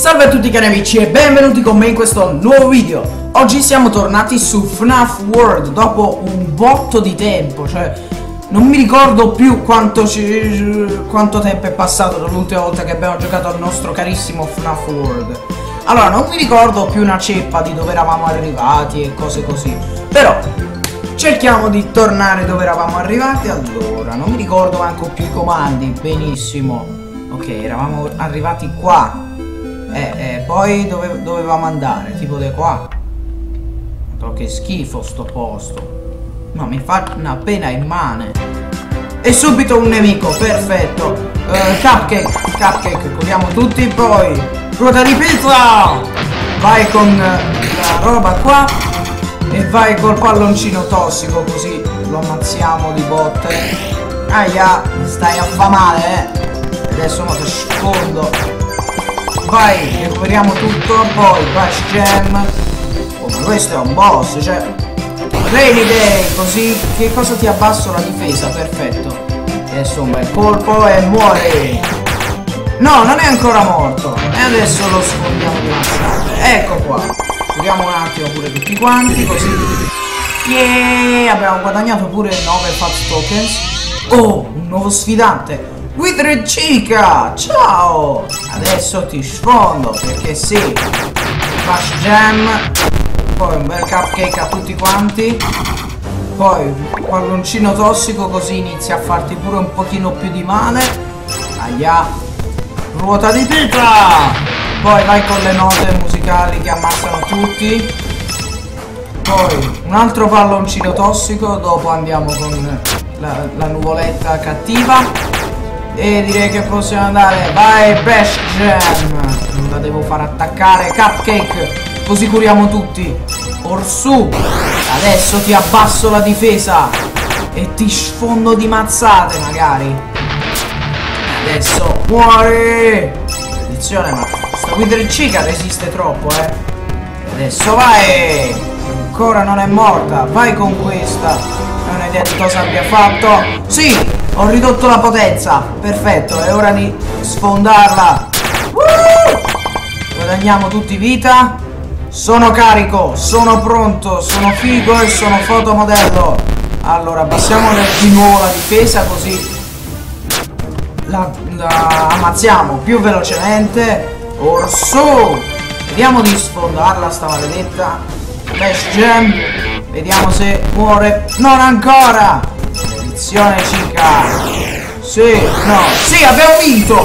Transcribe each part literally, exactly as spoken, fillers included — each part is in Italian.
Salve a tutti cari amici e benvenuti con me in questo nuovo video. Oggi siamo tornati su F NAF World dopo un botto di tempo, cioè non mi ricordo più quanto, ci, quanto tempo è passato dall'ultima volta che abbiamo giocato al nostro carissimo F NAF World. Allora non mi ricordo più una ceppa di dove eravamo arrivati e cose così, però cerchiamo di tornare dove eravamo arrivati. Allora non mi ricordo manco più i comandi benissimo. Ok, eravamo arrivati qua. Eh, eh, poi dove dovevamo andare? Tipo di qua. Oh, che schifo sto posto. No, mi fa una pena immane. E subito un nemico, perfetto. uh, Cupcake, Cupcake, curiamo tutti. Poi ruota di pizza. Vai con la roba qua. E vai col palloncino tossico, così lo ammazziamo di botte. Aia, stai affamare, eh. Adesso mo ti sfondo. Vai, recuperiamo tutto. Poi Bash Jam. Oh, ma questo è un boss, cioè Rainy Day, così che cosa ti abbasso la difesa, perfetto. Adesso un bel colpo e muore. No, non è ancora morto. E adesso lo sfondiamo di mazzate. Ecco qua. Curiamo un attimo pure tutti quanti, così. Yeah, abbiamo guadagnato pure nove Fat Tokens. Oh, un nuovo sfidante. Wither Chica, ciao! Adesso ti sfondo, perché sì. Bash Jam. Poi un bel cupcake a tutti quanti. Poi un palloncino tossico, così inizia a farti pure un pochino più di male. Aia. Ruota di pietra. Poi vai con le note musicali che ammazzano tutti. Poi un altro palloncino tossico. Dopo andiamo con la, la nuvoletta cattiva. E direi che possiamo andare. Vai Bash Jam. Non la devo far attaccare. Cupcake. Così curiamo tutti. Orsù. Adesso ti abbasso la difesa. E ti sfondo di mazzate magari. Adesso muori. Attenzione, ma sta Wither Chica resiste troppo, eh. Adesso vai. Ancora non è morta. Vai con questa. Non ho idea di cosa abbia fatto. Sì. Ho ridotto la potenza, perfetto, è ora di sfondarla. uh! Guadagniamo tutti vita. Sono carico, sono pronto, sono figo e sono fotomodello. Allora abbassiamo di nuovo la difesa, così la, la ammazziamo più velocemente. Orsù. Vediamo di sfondarla sta maledetta. Bash Jam. Vediamo se muore. Non ancora. Attenzione Chica. Sì, no, sì, abbiamo vinto.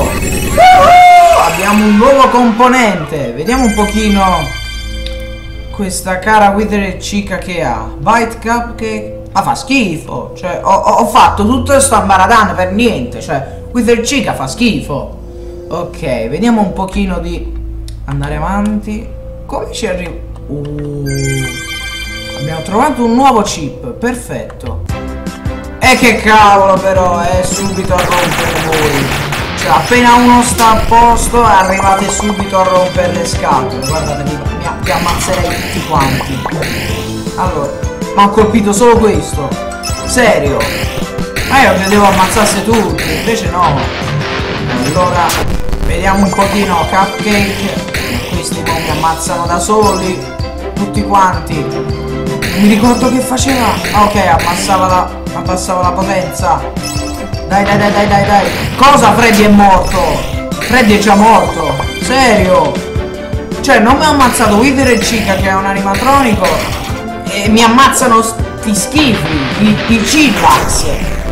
uh, Abbiamo un nuovo componente. Vediamo un pochino questa cara Wither Chica che ha. Bite Cupcake. Ma fa schifo. Cioè ho, ho fatto tutto sto baradano per niente. Cioè Wither Chica fa schifo. Ok, vediamo un pochino di andare avanti. Come ci arriva? uh, Abbiamo trovato un nuovo chip. Perfetto. E che cavolo però, è subito a rompere voi. Cioè appena uno sta a posto arrivate subito a rompere le scatole. Guardate, vi, vi ammazzerei tutti quanti. Allora, ma ho colpito solo questo. Serio? Ma io credevo ammazzasse tutti, invece no. Allora, vediamo un pochino Cupcake. Questi non mi ammazzano da soli. Tutti quanti. Non mi ricordo che faceva. Ah, ok, abbassava la... abbassava la potenza. Dai dai dai dai dai dai. Cosa? Freddy è morto. Freddy è già morto. Serio? Cioè non mi ha ammazzato Wither Chica che è un animatronico e mi ammazzano sti schifi, i, i Chillax.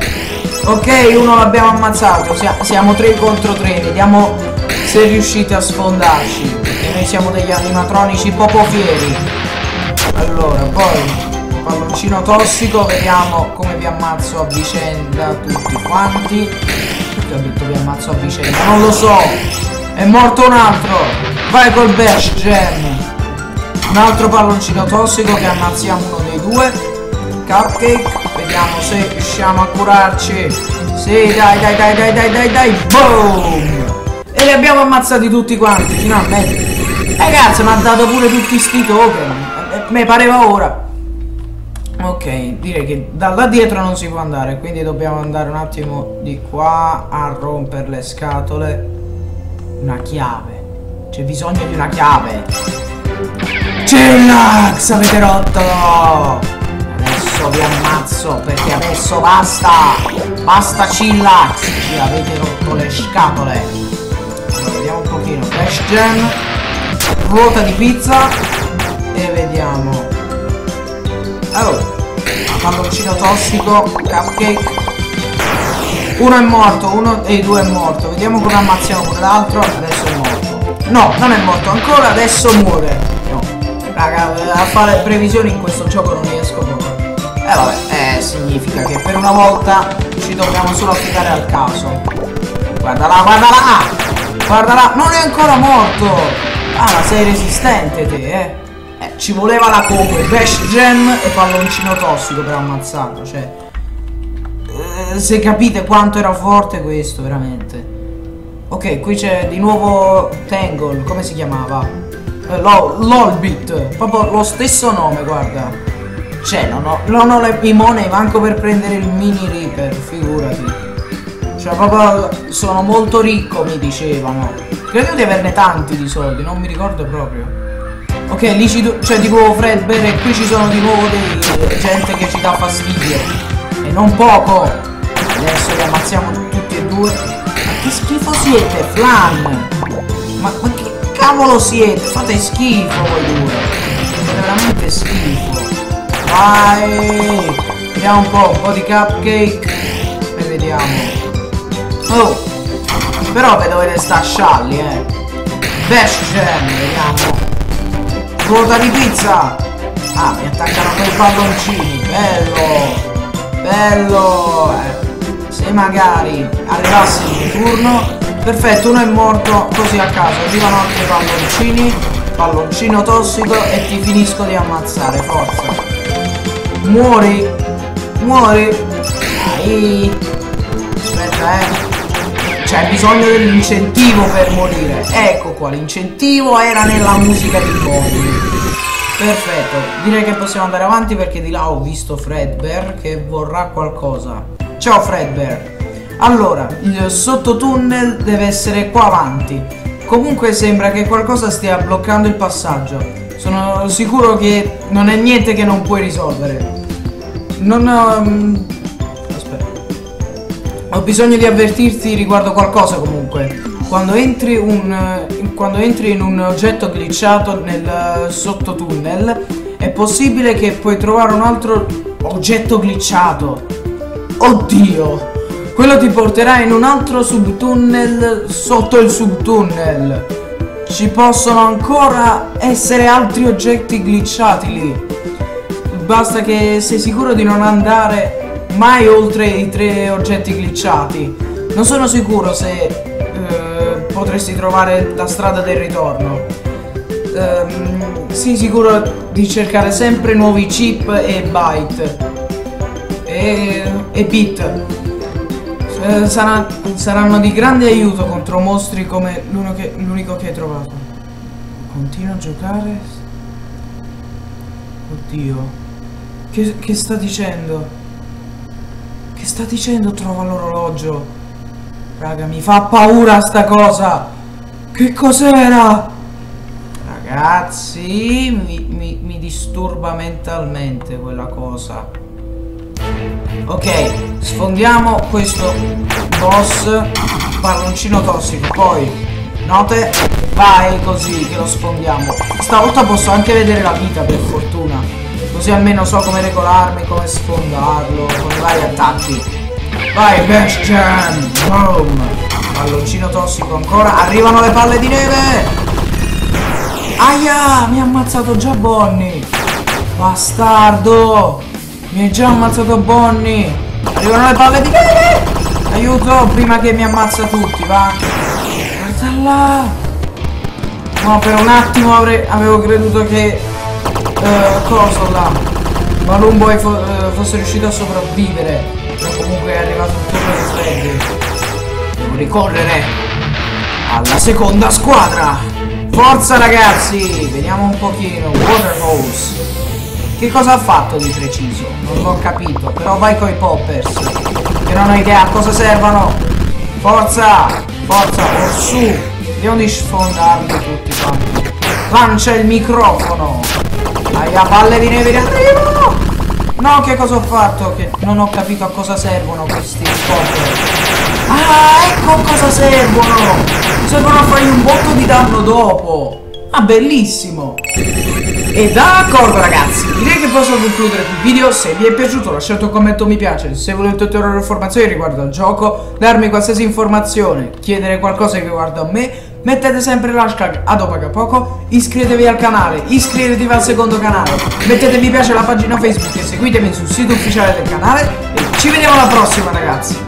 Ok, uno l'abbiamo ammazzato. Siamo tre contro tre. Vediamo se riuscite a sfondarci, perché noi siamo degli animatronici poco fieri. Allora poi palloncino tossico, vediamo come vi ammazzo a vicenda tutti quanti. Perché ho detto vi ammazzo a vicenda? Non lo so. È morto un altro. Vai col Bash Jam. Un altro palloncino tossico che ammazziamo uno dei due. Cupcake. Vediamo se riusciamo a curarci. Sì, dai dai dai dai dai dai dai. Boom. E li abbiamo ammazzati tutti quanti finalmente. Ragazzi, mi ha dato pure tutti sti token. Me pareva ora. Ok, direi che da là dietro non si può andare, quindi dobbiamo andare un attimo di qua a rompere le scatole. Una chiave. C'è bisogno di una chiave. Chillax, avete rotto! Adesso vi ammazzo perché adesso basta! Basta Chillax! Ci avete rotto le scatole! Allora, vediamo un pochino. Flash Gem, ruota di pizza e vediamo. Oh! Palloncino tossico, cupcake. Uno è morto, uno dei due è morto. Vediamo come ammazziamo quell'altro. Adesso è morto. No, non è morto ancora, adesso muore. No. Raga, a fare previsioni in questo gioco non riesco proprio. Eh vabbè, eh, significa che per una volta ci dobbiamo solo affidare al caso. Guarda là, guarda là! Guarda là, non è ancora morto! Ah, ma sei resistente te, eh? Eh, ci voleva la combo, Bash Gem e palloncino tossico per ammazzarlo, cioè. Eh, se capite quanto era forte questo, veramente. Ok, qui c'è di nuovo Tangle, come si chiamava? Eh, Lolbit, proprio lo stesso nome, guarda. Cioè, non ho, non ho le money manco per prendere il mini Reaper, figurati. Cioè, proprio sono molto ricco, mi dicevano. Credo di averne tanti di soldi, non mi ricordo proprio. Ok, lì ci c'è tipo Fredbear e qui ci sono di nuovo dei gente che ci dà fastidio. E non poco. Adesso li ammazziamo tutti e due. Ma che schifo siete, Flan! Ma, ma che cavolo siete? Fate schifo voi due. Fate veramente schifo. Vai! Vediamo un po', un po' di cupcake. E vediamo. Oh! Però ve dovete sta scialli, eh! Bash Gem, vediamo! Ruota di pizza! Ah, mi attaccano quei palloncini! Bello! Bello! Eh, se magari arrivasse il mio turno... Perfetto, uno è morto così a caso. Arrivano altri palloncini. Palloncino tossico e ti finisco di ammazzare, forza! Muori! Muori! Dai! Aspetta, eh! C'è bisogno dell'incentivo per morire. Ecco qua, l'incentivo era nella musica di Bobby. Perfetto, direi che possiamo andare avanti perché di là ho visto Fredbear che vorrà qualcosa. Ciao Fredbear. Allora, il sottotunnel deve essere qua avanti. Comunque sembra che qualcosa stia bloccando il passaggio. Sono sicuro che non è niente che non puoi risolvere. Non... Um... Ho bisogno di avvertirti riguardo qualcosa comunque. Quando entri, un, quando entri in un oggetto glitchato nel sottotunnel è possibile che puoi trovare un altro oggetto glitchato. Oddio! Quello ti porterà in un altro subtunnel sotto il subtunnel. Ci possono ancora essere altri oggetti glitchati lì. Basta che sei sicuro di non andare mai oltre i tre oggetti glitchati. Non sono sicuro se eh, potresti trovare la strada del ritorno. Ehm, sii sicuro di cercare sempre nuovi chip e byte e, e bit. Eh, sarà, saranno di grande aiuto contro mostri come l'unico che, l'unico che hai trovato. Continua a giocare. Oddio. Che, che sta dicendo? Che sta dicendo? Trova l'orologio. Raga, mi fa paura sta cosa. Che cos'era? Ragazzi, mi, mi, mi disturba mentalmente quella cosa. Ok, sfondiamo questo boss. Palloncino tossico. Poi, note, vai così che lo sfondiamo. Stavolta posso anche vedere la vita, per fortuna. Così almeno so come regolarmi, come sfondarlo, con i vari attacchi. Vai, Bash Gem! Boom! Palloncino tossico ancora. Arrivano le palle di neve! Aia! Mi ha ammazzato già Bonnie! Bastardo! Mi hai già ammazzato Bonnie! Arrivano le palle di neve! Aiuto! Prima che mi ammazza tutti, va! Guarda là! No, per un attimo avrei, avevo creduto che... Uh, cosa là? Balloon Boy fo uh, fosse riuscito a sopravvivere. Però comunque è arrivato il turno di Freddy. Devo ricorrere alla seconda squadra. Forza ragazzi! Vediamo un pochino. Water Hose. Che cosa ha fatto di preciso? Non l'ho capito. Però vai coi poppers, che non ho idea a cosa servano. Forza! Forza! Or su! Vediamo di sfondarli tutti quanti. Lancia il microfono. Aia, palle di neve, arrivano. No, che cosa ho fatto? Che non ho capito a cosa servono questi cose. Ah, ecco a cosa servono. Servono a fargli un botto di danno dopo. Ah, bellissimo. E d'accordo ragazzi, direi che posso concludere il video. Se vi è piaciuto lasciate un commento mi piace. Se volete ulteriori informazioni riguardo al gioco, darmi qualsiasi informazione, chiedere qualcosa che riguarda me, mettete sempre l'hashtag adopagapoco. Iscrivetevi al canale, iscrivetevi al secondo canale, mettete mi piace alla pagina Facebook e seguitemi sul sito ufficiale del canale. E ci vediamo alla prossima ragazzi.